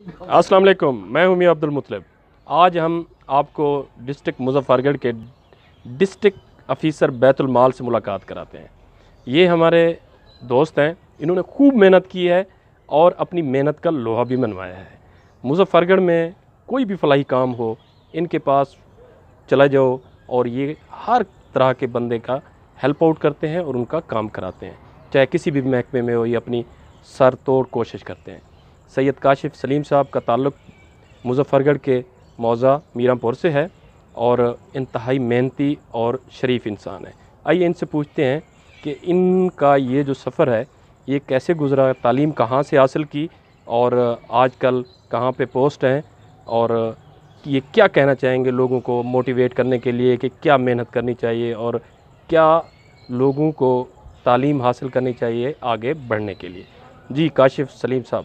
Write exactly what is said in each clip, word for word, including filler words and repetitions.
अस्सलाम वालेकुम, मैं हूं मियां अब्दुल मुतलिब। आज हम आपको डिस्ट्रिक्ट मुजफ्फरगढ़ के डिस्ट्रिक्ट ऑफिसर बैतुल माल से मुलाकात कराते हैं। ये हमारे दोस्त हैं, इन्होंने खूब मेहनत की है और अपनी मेहनत का लोहा भी मनवाया है। मुजफ्फरगढ़ में कोई भी फलाही काम हो, इनके पास चला जाओ और ये हर तरह के बंदे का हेल्प आउट करते हैं और उनका काम कराते हैं। चाहे किसी भी महकमे में हो, ये अपनी सर तोड़ कोशिश करते हैं। सैयद काशिफ सलीम साहब का ताल्लुक़ मुजफ्फरगढ़ के मौज़ा मीरापुर से है और इंतहाई मेहनती और शरीफ इंसान है। आइए इनसे पूछते हैं कि इनका ये जो सफ़र है ये कैसे गुज़रा, तालीम कहाँ से हासिल की और आजकल कहाँ पे पोस्ट हैं, और ये क्या कहना चाहेंगे लोगों को मोटिवेट करने के लिए कि क्या मेहनत करनी चाहिए और क्या लोगों को तालीम हासिल करनी चाहिए आगे बढ़ने के लिए। जी काशिफ सलीम साहब।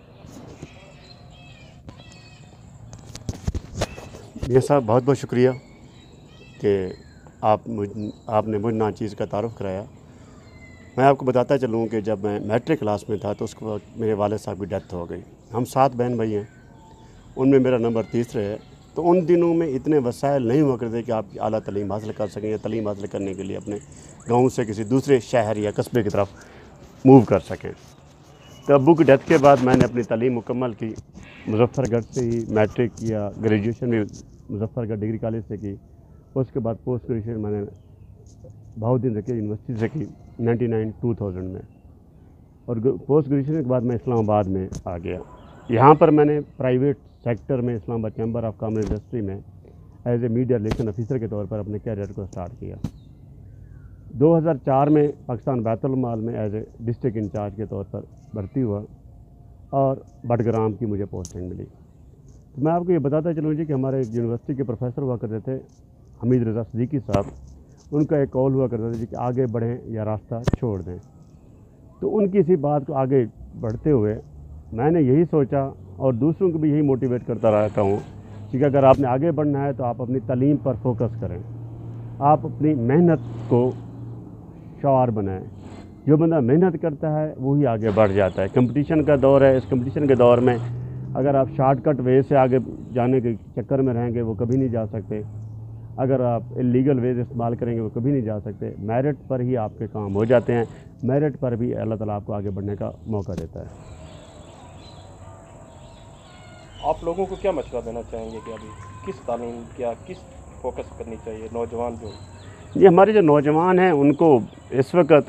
मियाँ साहब, बहुत बहुत शुक्रिया कि आप मुझ आपने मुझ नाचीज़ का तारुफ़ कराया। मैं आपको बताता चलूँ कि जब मैं मैट्रिक क्लास में था तो उसके वक्त मेरे वालिद साहब की डेथ हो गई। हम सात बहन भाई हैं, उनमें मेरा नंबर तीसरे है। तो उन दिनों में इतने वसाइल नहीं हुआ करते कि आप आला तालीम हासिल कर सकें या तालीम हासिल करने के लिए अपने गाँव से किसी दूसरे शहर या कस्बे की तरफ मूव कर सकें। तो अब्बू की डेथ के बाद मैंने अपनी तालीम मुकम्मल की। मुजफ्फरगढ़ से ही मैट्रिक या ग्रेजुएशन भी मुजफ्फरगढ़ डिग्री कॉलेज से की। उसके बाद पोस्ट ग्रेजुएशन मैंने बहाउद्दीन ज़की यूनिवर्सिटी से की नाइन्टी नाइन टू थाउजेंड में, और पोस्ट ग्रेजुएशन के बाद मैं इस्लामाबाद में आ गया। यहाँ पर मैंने प्राइवेट सेक्टर में Islamabad chamber of commerce industry में as a media relation officer के तौर पर अपने कैरियर को स्टार्ट किया। दो हज़ार चार में पाकिस्तान बैतुल माल में एज ए डिस्ट्रिक्ट इंचार्ज के तौर पर भर्ती हुआ और बडग्राम की मुझे पोस्टिंग मिली। तो मैं आपको ये बताता चलूँ जी कि हमारे यूनिवर्सिटी के प्रोफेसर हुआ करते थे हमीद रज़ा सिद्दीकी साहब। उनका एक कॉल हुआ करता था जी कि आगे बढ़ें या रास्ता छोड़ दें। तो उनकी इसी बात को आगे बढ़ते हुए मैंने यही सोचा और दूसरों को भी यही मोटिवेट करता रहता हूँ कि अगर आपने आगे बढ़ना है तो आप अपनी तालीम पर फोकस करें, आप अपनी मेहनत को शौआर बनाएं। जो बंदा मेहनत करता है वही आगे बढ़ जाता है। कंपटीशन का दौर है, इस कंपटीशन के दौर में अगर आप शॉर्टकट वे से आगे जाने के चक्कर में रहेंगे वो कभी नहीं जा सकते। अगर आप इलीगल वेज इस्तेमाल करेंगे वो कभी नहीं जा सकते। मेरिट पर ही आपके काम हो जाते हैं, मेरिट पर भी अल्लाह ताला आपको आगे बढ़ने का मौका देता है। आप लोगों को क्या मशवरा देना चाहेंगे कि अभी किस तालीम क्या किस फोकस करनी चाहिए नौजवान जो? जी, हमारे जो नौजवान हैं उनको इस वक्त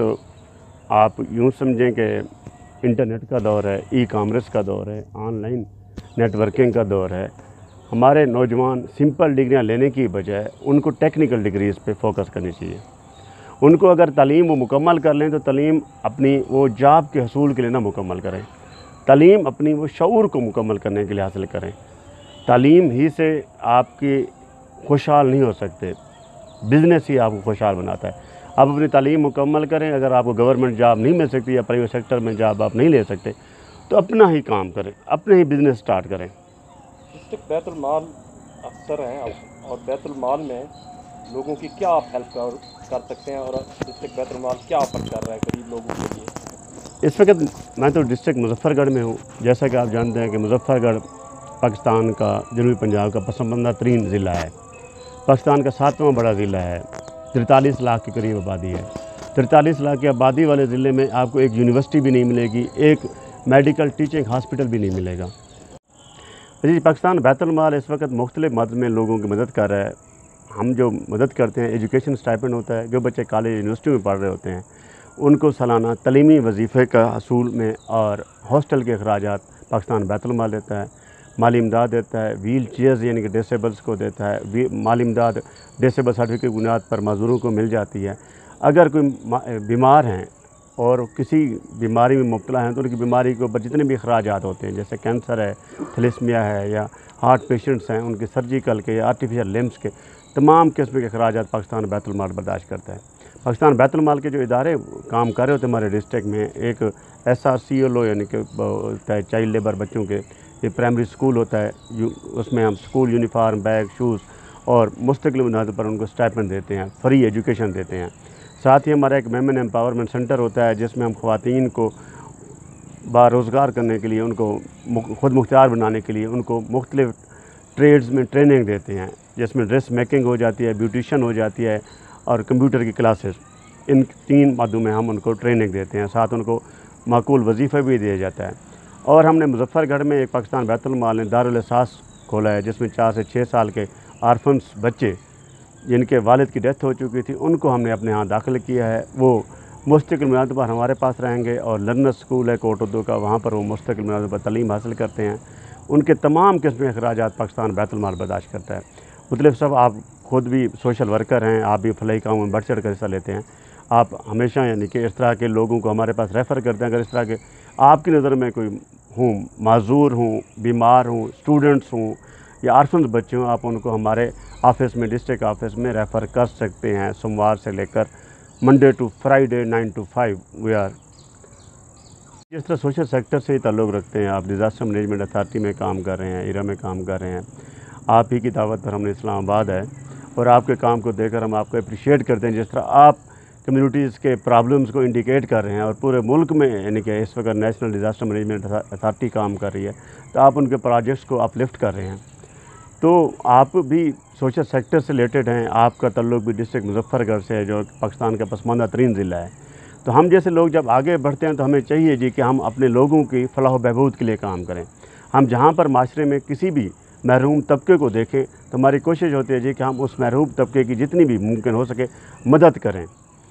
आप यूँ समझें कि इंटरनेट का दौर है, ई कॉमर्स का दौर है, ऑनलाइन नेटवर्किंग का दौर है। हमारे नौजवान सिंपल डिग्रियां लेने की बजाय उनको टेक्निकल डिग्रीज़ पे फोकस करनी चाहिए। उनको अगर तालीम वो मुकम्मल कर लें तो तालीम अपनी वो जॉब के हसूल के लिए ना मुकम्मल करें, तालीम अपनी वो शऊर को मुकम्मल करने के लिए हासिल करें। तालीम ही से आपकी खुशहाल नहीं हो सकते, बिज़नेस ही आपको खुशहाल बनाता है। आप अपनी तालीम मुकम्मल करें। अगर आपको गवर्नमेंट जॉब नहीं मिल सकती या प्राइवेट सेक्टर में जॉब आप नहीं ले सकते तो अपना ही काम करें, अपने ही बिज़नेस स्टार्ट करें। डिस्ट्रिक्ट बैतुल माल अफसर हैं आप, और बैतुल माल में लोगों की क्या आप हेल्प कर, कर सकते हैं और डिस्ट्रिक्ट बैतुल माल क्या ऑफर कर रहा है गरीब लोगों के लिए? इस वक्त मैं तो डिस्ट्रिक्ट मुजफ्फरगढ़ में हूँ। जैसा कि आप जानते हैं कि मुजफ्फरगढ़ पाकिस्तान का जनूबी पंजाब का पसंदीदा तरीन ज़िला है, पाकिस्तान का सातवां बड़ा ज़िला है, तैंतालीस लाख के करीब आबादी है। तैंतालीस लाख की आबादी वाले ज़िले में आपको एक यूनिवर्सिटी भी नहीं मिलेगी, एक मेडिकल टीचिंग हॉस्पिटल भी नहीं मिलेगा। जी, पाकिस्तान बैतुल माल इस वक्त मुख्तलिफ मद में लोगों की मदद कर रहा है। हम जो मदद करते हैं, एजुकेशन स्टाइपेंड होता है, जो बच्चे कॉलेज यूनिवर्सिटी में पढ़ रहे होते हैं उनको सालाना तलीमी वजीफ़े का हसूल में और हॉस्टल के अखराजात पाकिस्तान बैतुल माल देता है। माली इमदाद देता है, व्हील चेयर्स यानी कि डिसेबल्स को देता है। माली इमदाद डिसेबल सर्टिफिकेट की बुनियाद पर मज़दूरों को मिल जाती है। अगर कोई बीमार हैं और किसी बीमारी में मुब्तला हैं तो उनकी बीमारी के ऊपर जितने भी अखराजात होते हैं, जैसे कैंसर है, थैलेसीमिया है या हार्ट पेशेंट्स हैं, उनके सर्जिकल के या आर्टिफिशियल लिम्स के तमाम किस्म के अखराजात पाकिस्तान बैतुल माल बर्दाश्त करता है। पाकिस्तान बैतुल माल के जो इदारे काम कर रहे होते हैं हमारे डिस्ट्रिक्ट में, एक S R C L O यानी कि चाइल्ड लेबर बच्चों के ये प्राइमरी स्कूल होता है, उसमें हम स्कूल यूनिफार्म, बैग, शूज़ और मुस्तकिल बुनियाद पर उनको स्टाइपेंड देते हैं, फ्री एजुकेशन देते हैं। साथ ही हमारा एक मेमन एम्पावरमेंट सेंटर होता है जिसमें हम ख़वातीन को باروزگار کرنے کے لیے, ان کو خود مختار بنانے کے لیے ان کو مختلف ٹریڈز میں ٹریننگ دیتے ہیں, جس میں ڈریس میکنگ ہو جاتی ہے, بیوٹیشن ہو جاتی ہے اور کمپیوٹر کی کلاسز. ان تین مادوں میں ہم ان کو ٹریننگ دیتے ہیں, ساتھ ان کو معقول وظیفہ بھی دیا جاتا ہے. اور ہم نے مظفر گڑھ میں ایک پاکستان بیت المال نے دارالاساس کھولا ہے, جس میں چار سے چھ سال کے آرفنس بچے جن کے والد کی ڈیتھ ہو چکی تھی ان کو ہم نے اپنے ہاں داخل کیا ہے. وہ مستقل بنیاد پر ہمارے پاس رہیں گے, اور لرنر اسکول ہے کوٹ اردو کا, وہاں پر وہ مستقل بنیاد پر تعلیم حاصل کرتے ہیں. ان کے تمام قسم کے اخراجات پاکستان بیت المال برداشت کرتا ہے. مطلب صاحب آپ خود بھی سوشل ورکر ہیں, آپ بھی فلاحی کاموں میں بڑھ چڑھ کر حصہ لیتے ہیں. آپ ہمیشہ یعنی کہ اس طرح کے لوگوں کو ہمارے پاس ریفر کرتے ہیں. اگر اس طرح کے آپ کی نظر میں کوئی ہوں, معذور ہوں, بیمار ہوں, اسٹوڈنٹس ہوں یا آرفنز بچے ہوں, آپ ان کو ہمارے آفس میں, ڈسٹرکٹ آفس میں ریفر کر سکتے ہیں. سوموار سے لے کر Monday to Friday nine to five we are. جس طرح سوشل سیکٹر سے ہی تعلق رکھتے ہیں, آپ ڈیزاسٹر مینجمنٹ اتھارٹی میں کام کر رہے ہیں, ایرا میں کام کر رہے ہیں, آپ ہی کی دعوت پر ہم نے اسلام آباد ہے, اور آپ کے کام کو دیکھ کر ہم آپ کو اپریشیٹ کرتے ہیں. جس طرح آپ کمیونٹیز کے پرابلمز کو انڈیکیٹ کر رہے ہیں, اور پورے ملک میں یعنی کہ اس وقت نیشنل ڈیزاسٹر مینجمنٹ اتھارٹی کام کر رہی ہے, تو آپ ان کے پروجیکٹس کو اپ لفٹ کر رہے ہیں. تو آپ بھی سوشل سیکٹر سے ریلیٹڈ ہیں. آپ کا تعلق بھی ڈسٹرکٹ مظفر گڑھ سے ہے, جو پاکستان کا پسماندہ ترین ضلع ہے. تو ہم جیسے لوگ جب آگے بڑھتے ہیں تو ہمیں چاہیے جی کہ ہم اپنے لوگوں کی فلاح و بہبود کے لیے کام کریں. ہم جہاں پر معاشرے میں کسی بھی محروم طبقے کو دیکھیں تو ہماری کوشش ہوتی ہے جی کہ ہم اس محروم طبقے کی جتنی بھی ممکن ہو سکے مدد کریں.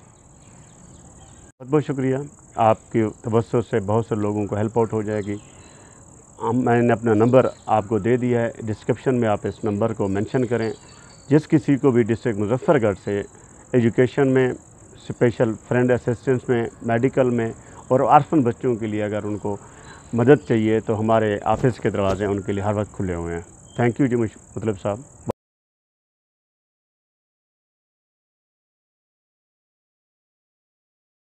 بہت بہت شکریہ. آپ کی توسط سے بہت سے لوگوں کو ہیلپ آؤٹ ہو جائے گی. ہم میں نے اپنا نمبر آپ کو دے دیا ہے, ڈسکرپشن میں آپ اس نمبر کو مینشن کریں. جس کسی کو بھی ڈسٹرکٹ مظفر گڑھ سے ایجوکیشن میں, اسپیشل فرینڈ اسسٹنس میں, میڈیکل میں اور آرفن بچوں کے لیے اگر ان کو مدد چاہیے تو ہمارے آفس کے دروازے ان کے لیے ہر وقت کھلے ہوئے ہیں. تھینک یو جی مطلب صاحب.